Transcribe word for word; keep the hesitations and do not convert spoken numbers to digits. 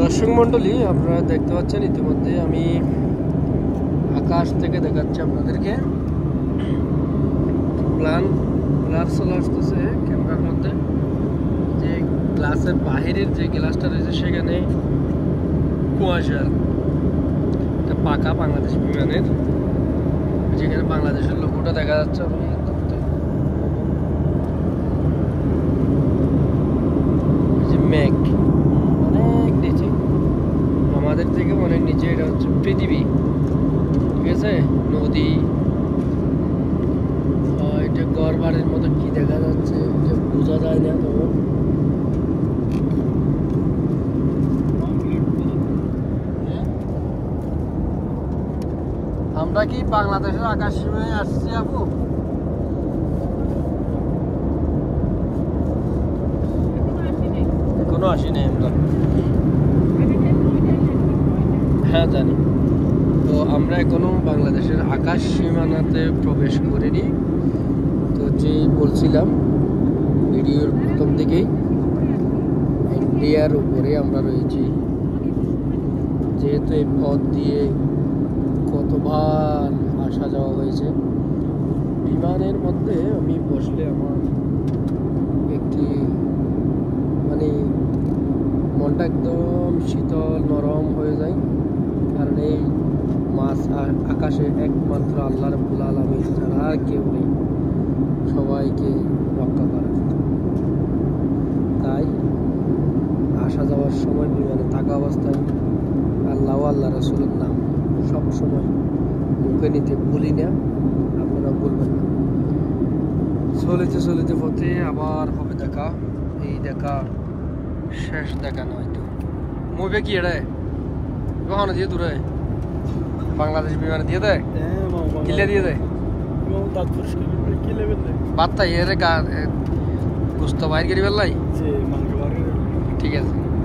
দর্শক মণ্ডলী, আপনারা দেখতে পাচ্ছেন ইতিমধ্যে আমি আকাশ থেকে দেখাচ্ছি আপনাদেরকে। প্লান ব্লার চলে আসতেছে ক্যামেরার মধ্যে। যে গ্লাসের বাহিরের যে গ্লাসটা রয়েছে সেখানে কুয়াশা, এটা পাকা বাংলাদেশ বিমানের, যেখানে বাংলাদেশের লোগোটা দেখা যাচ্ছে। আমি মেঘ অনেক নিচে, আমাদের থেকে অনেক নিচে, এটা হচ্ছে পৃথিবী, ঠিক আছে। নদী, এটা ঘর বাড়ির মতো কি দেখা যাচ্ছে এটা বোঝা যায় না। তখন আমরা কি বাংলাদেশের আকাশ সীমায় আসছি আপু? এখনো আসি নাই আমরা। হ্যাঁ জানি। তো আমরা এখনো বাংলাদেশের আকাশ সীমানাতে প্রবেশ করিনি। তো যে বলছিলাম ভিডিওর প্রথম দিকেই, ইন্ডিয়ার উপরে আমরা রয়েছি। যেহেতু এই পথ দিয়ে কতবার আসা যাওয়া হয়েছে, বিমানের মধ্যে আমি বসলে আমার একটি মানে মনটা একদম শীতল নরম হয়ে যায়। কারণ এই মাছ আকাশে একমাত্র আল্লাহ রাব্বুল আলামিন ছাড়া আর কেউ নেই সবাইকে রক্ষা করার। তাই আসা যাওয়ার সময় বিমানে থাকা অবস্থায় আল্লাহ আল্লাহ রাসূলের নাম সব সময় মুখে নিতে ভুলি না, আপনারা বলবেন না। চলিতে চলিতে পথে আবার হবে দেখা। এই দেখা শেষ দেখা নয় তো মুভে কি এড়ে কখনো দিয়ে দূরে বাংলাদেশ বিমানে দিয়ে দেয়, কিলে দিয়ে দেয় বাত্তা এর গা গুস্ত বাইর করি বেলাই। ঠিক আছে।